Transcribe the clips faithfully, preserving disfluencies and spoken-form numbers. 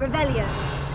Revelio.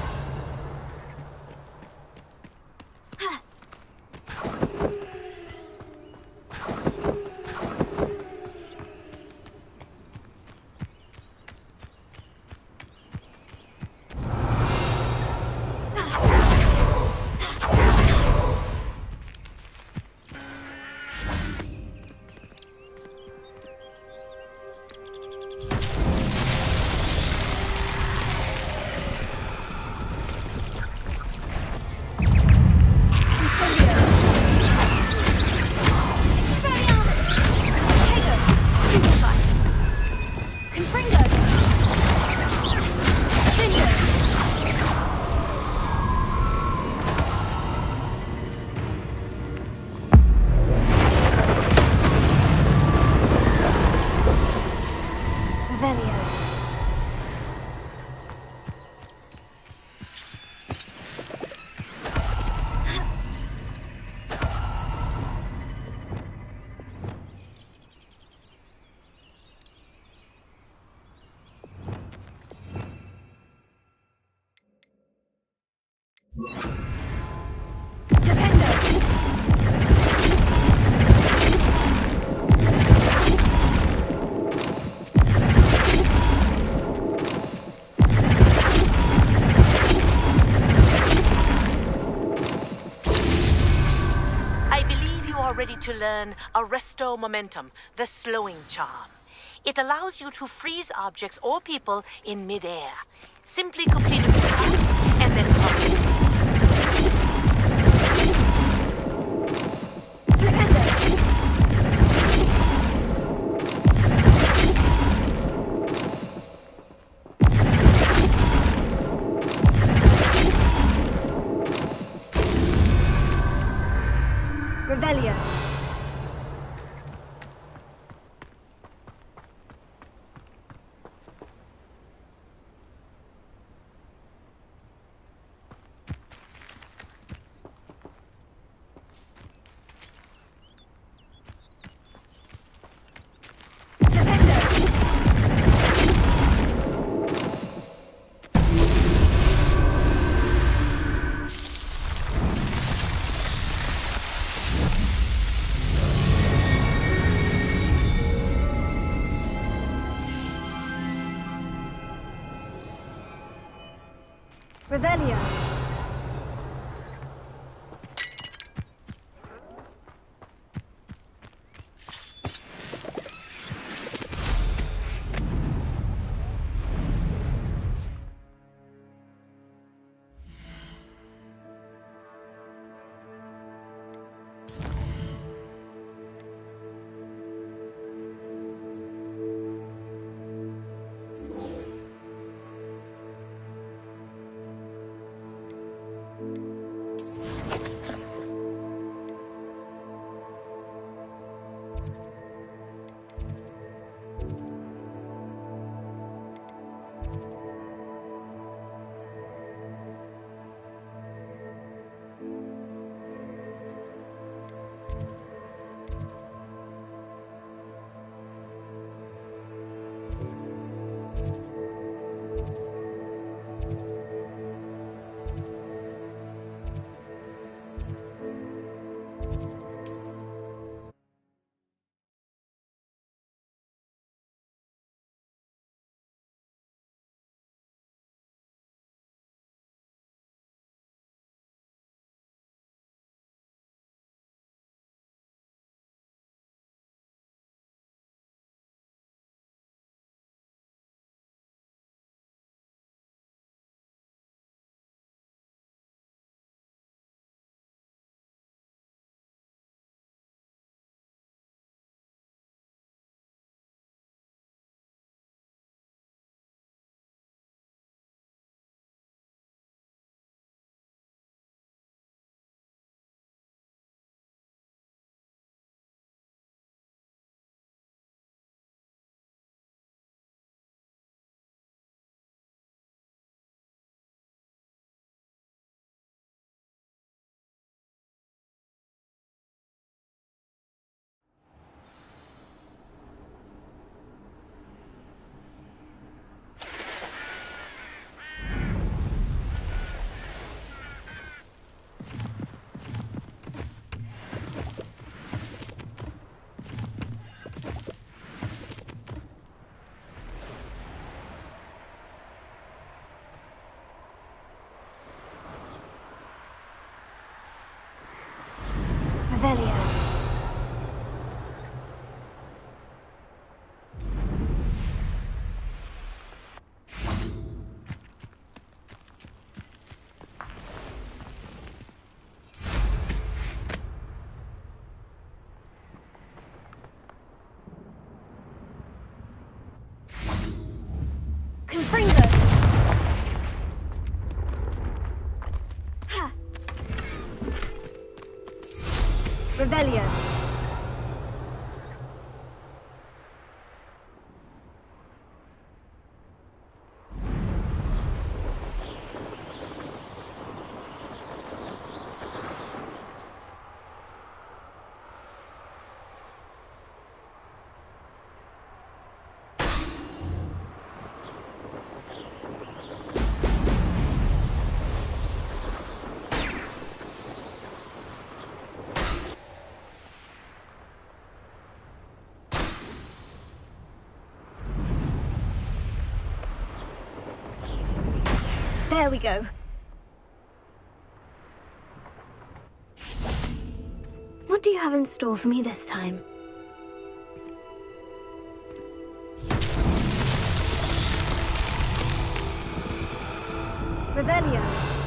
Ready to learn Arresto Momentum, the slowing charm. It allows you to freeze objects or people in mid-air. Simply complete a few tasks and then complete. Revelio. Revelio. Revelio. There we go. What do you have in store for me this time? Revelio.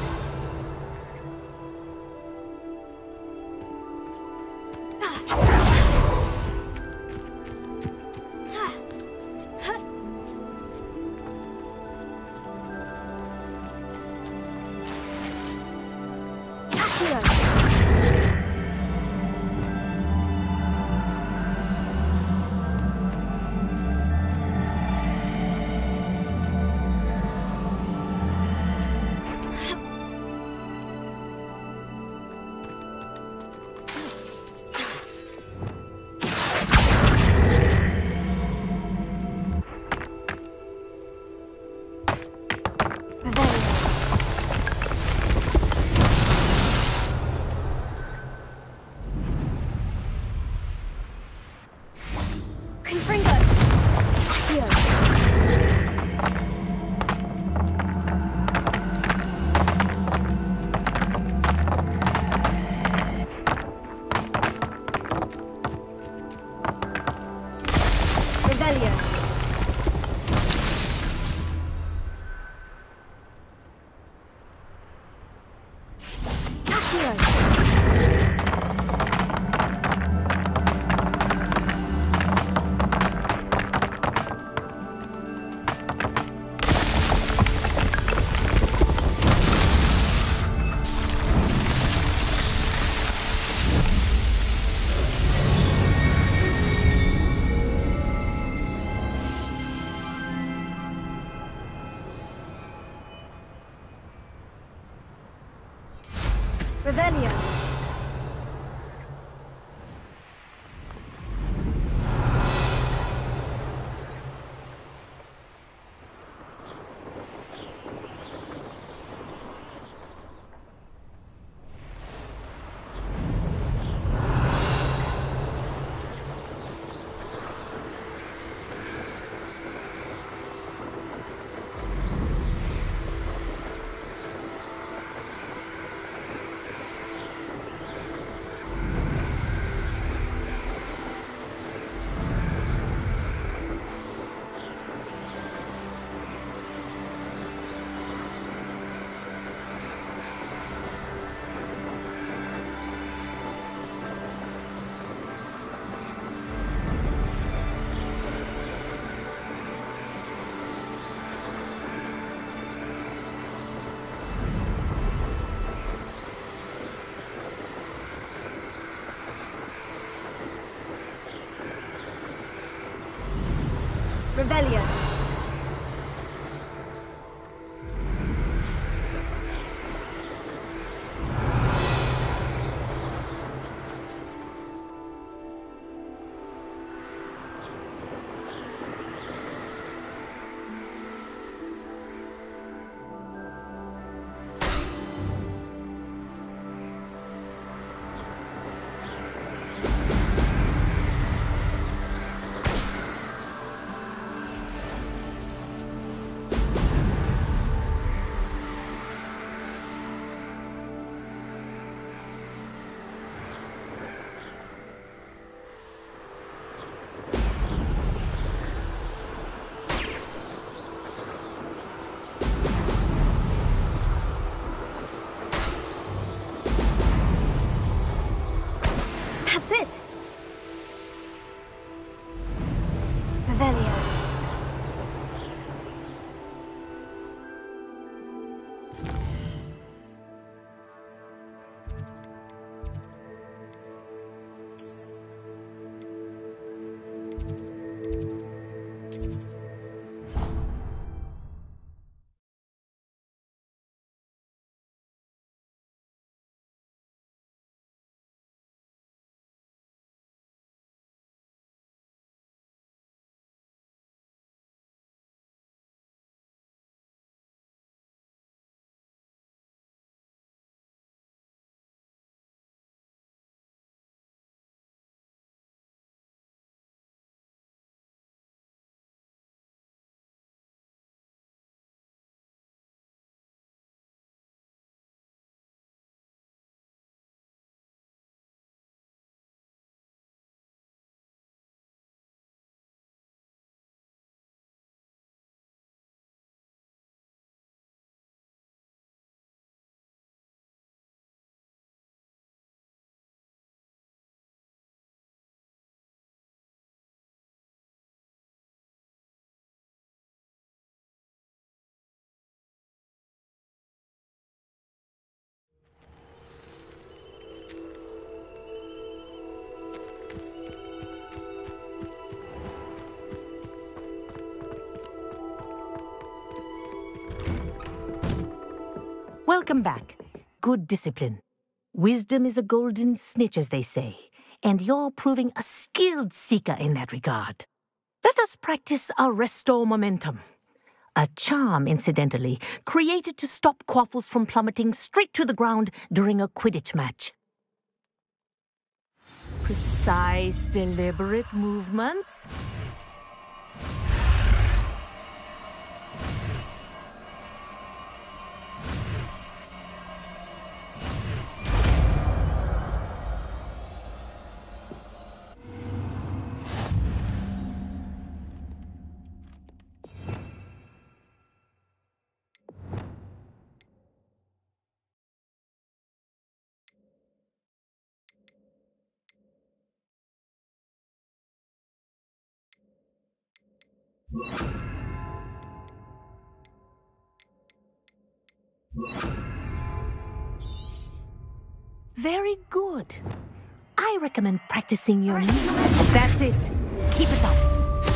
Revelio. Revelio. Welcome back. Good discipline. Wisdom is a golden snitch, as they say, and you're proving a skilled seeker in that regard. Let us practice our Restore Momentum. A charm, incidentally, created to stop Quaffles from plummeting straight to the ground during a Quidditch match. Precise, deliberate movements. Very good. I recommend practicing your movements. That's it. Keep it up.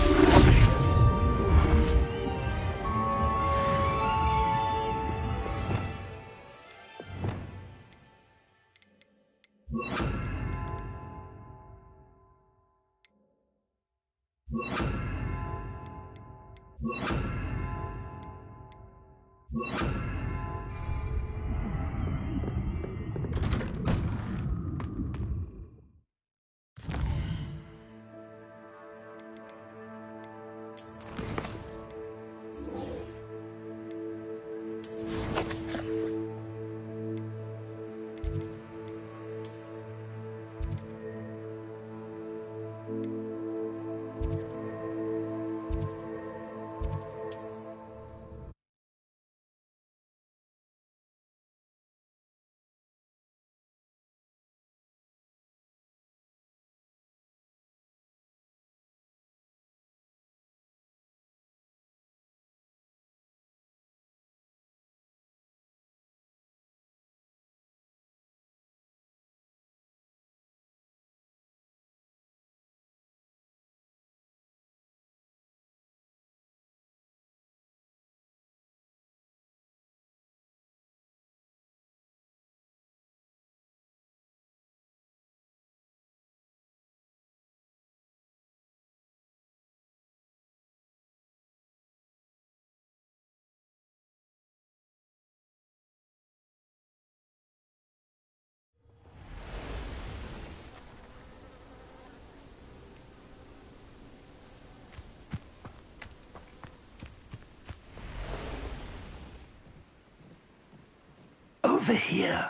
Over here.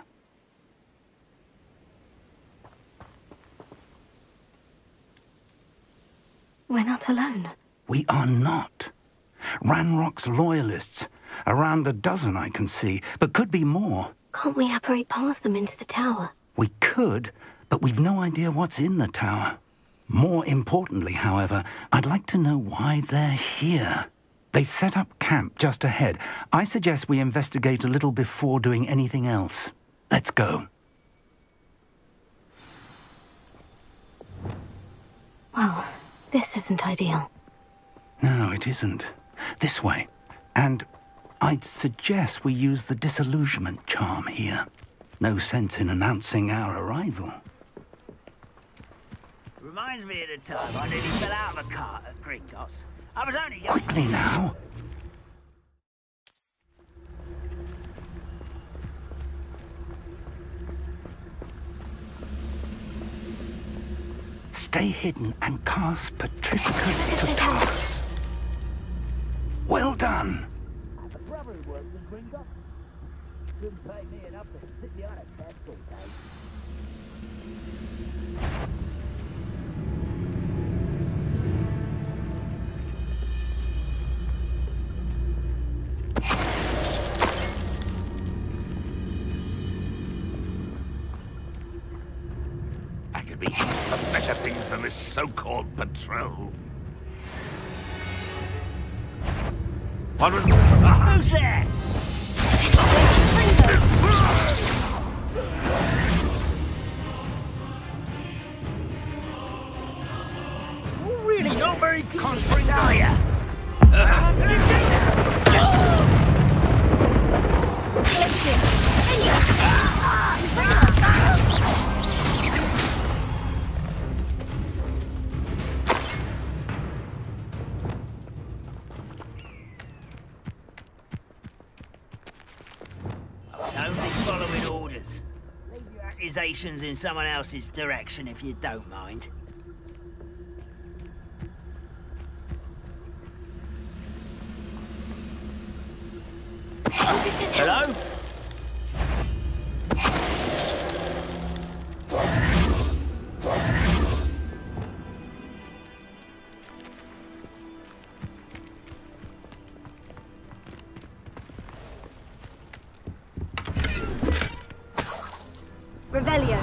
We're not alone. We are not. Ranrock's loyalists. Around a dozen I can see, but could be more. Can't we apparate past them into the tower? We could, but we've no idea what's in the tower. More importantly, however, I'd like to know why they're here. They've set up camp just ahead. I suggest we investigate a little before doing anything else. Let's go. Well, This isn't ideal. No, it isn't. This way. And I'd suggest we use the disillusionment charm here. No sense in announcing our arrival. Reminds me of the time I nearly fell out of a cart at Gringotts. I was only young. Quickly now! Stay hidden and cast Petrificus Totalus. Well done! A brother who works in Gringotts. Couldn't pay me enough to sit behind a desk all day. I could be used for better things than this so-called patrol. What was... Ah! Who's there? Really not very confident, are ya? Only following orders. Leave your accusations in someone else's direction if you don't mind. Hello? Revelio.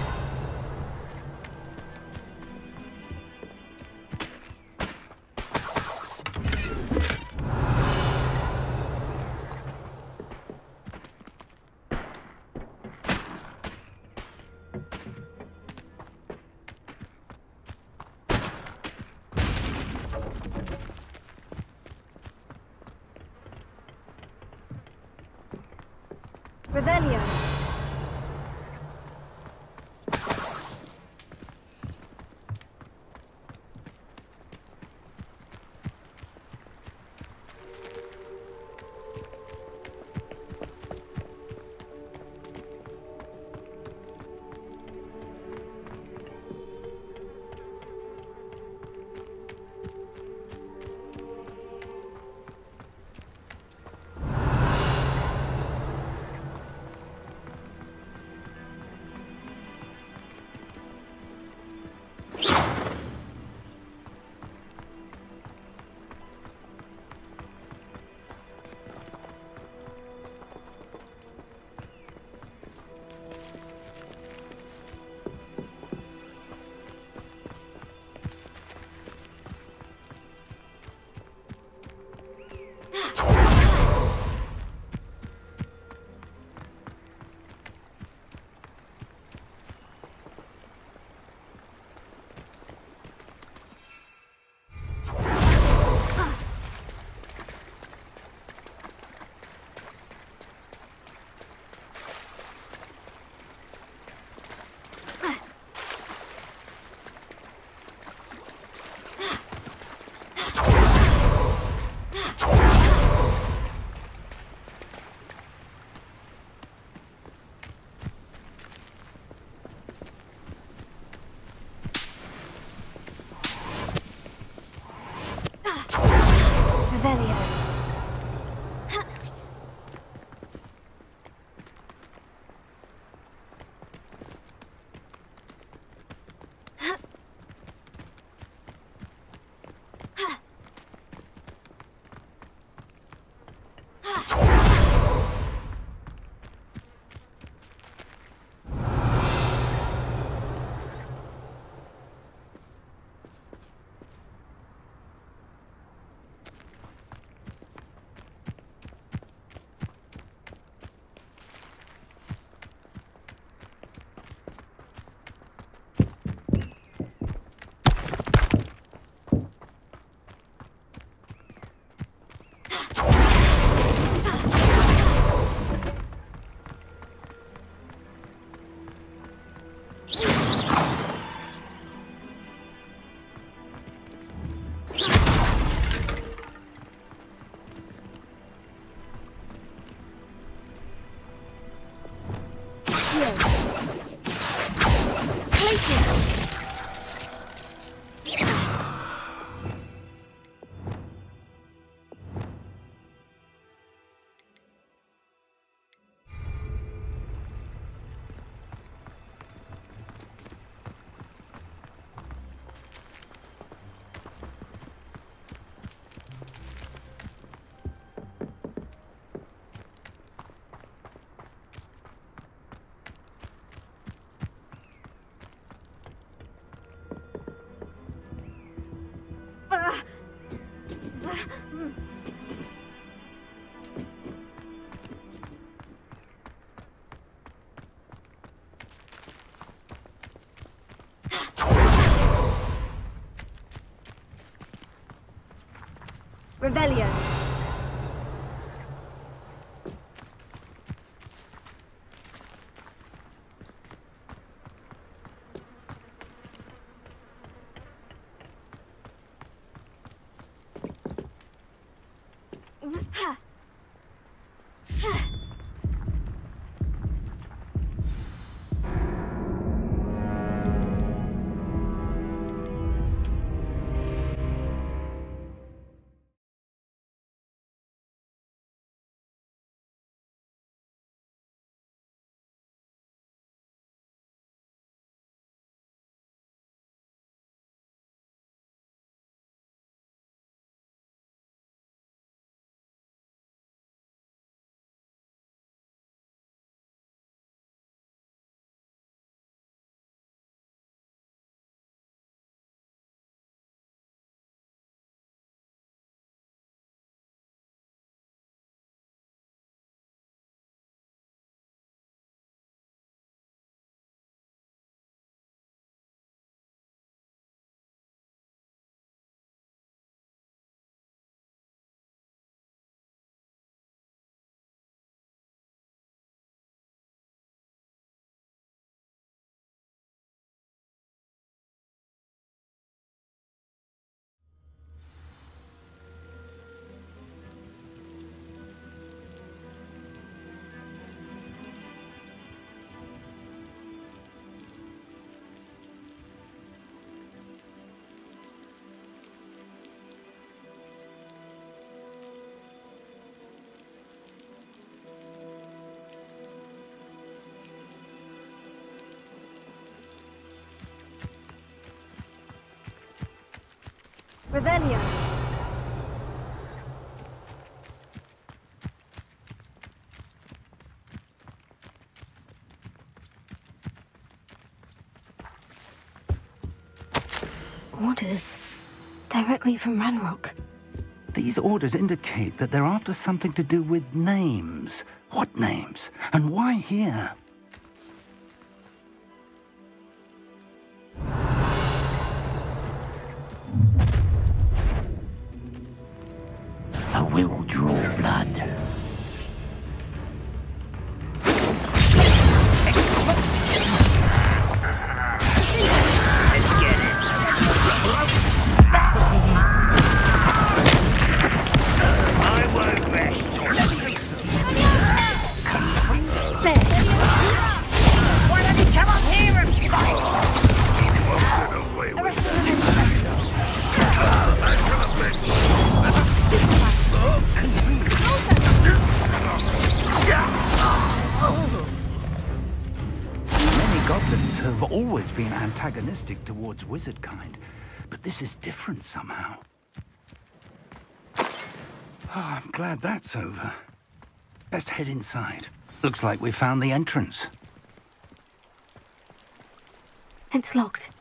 Revelio. Revelio. Revelio. Orders. Directly from Ranrock. These orders indicate that they're after something to do with names. What names? And why here? I will draw blood. Goblins have always been antagonistic towards wizard kind, but this is different somehow. Oh, I'm glad that's over. Best head inside. Looks like we found the entrance. It's locked.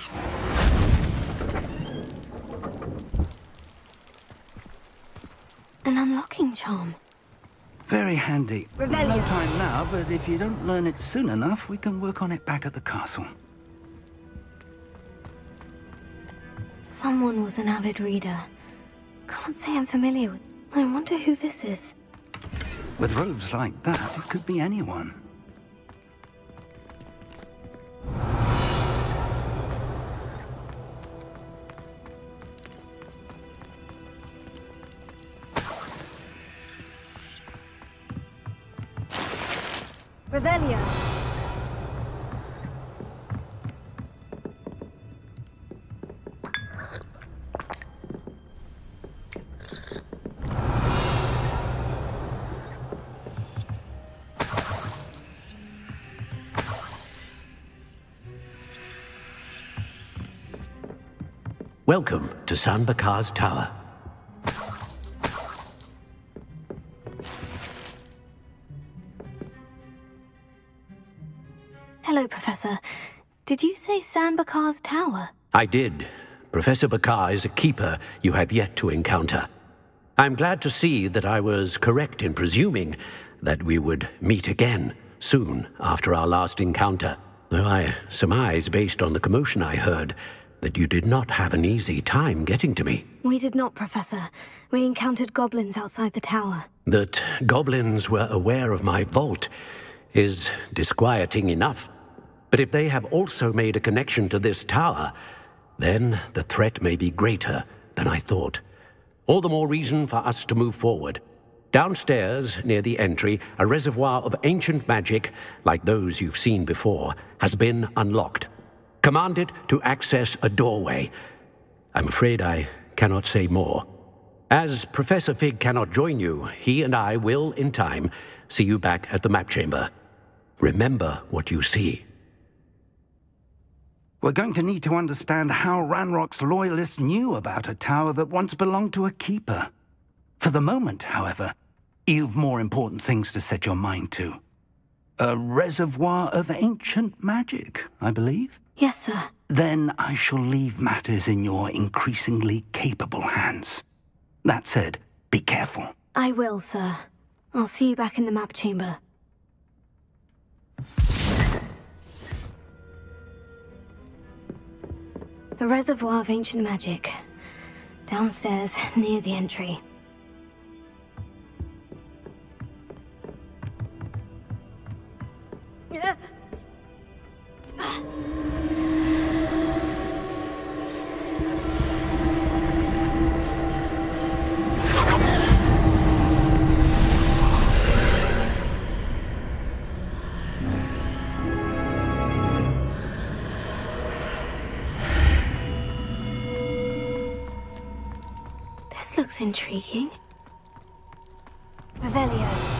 An unlocking charm. Very handy. Revelio. No time now, but if you don't learn it soon enough, we can work on it back at the castle. Someone was an avid reader. Can't say I'm familiar with... I wonder who this is. With robes like that, it could be anyone. Revelio. Welcome to San Bakar's Tower. Hello, Professor. Did you say San Bakar's Tower? I did, Professor Bakar is a keeper you have yet to encounter. I'm glad to see that I was correct in presuming that we would meet again soon after our last encounter, though I surmise, based on the commotion I heard, that you did not have an easy time getting to me. We did not, Professor. We encountered goblins outside the tower. That goblins were aware of my vault is disquieting enough. But if they have also made a connection to this tower, then the threat may be greater than I thought. All the more reason for us to move forward. Downstairs, near the entry, a reservoir of ancient magic, like those you've seen before, has been unlocked. Command it to access a doorway. I'm afraid I cannot say more. As Professor Fig cannot join you, he and I will, in time, see you back at the map chamber. Remember what you see. We're going to need to understand how Ranrock's loyalists knew about a tower that once belonged to a keeper. For the moment, however, you've more important things to set your mind to. A reservoir of ancient magic, I believe? Yes, sir. Then I shall leave matters in your increasingly capable hands. That said, be careful. I will, sir. I'll see you back in the map chamber. A reservoir of ancient magic. Downstairs, near the entry. This looks intriguing. Revelio.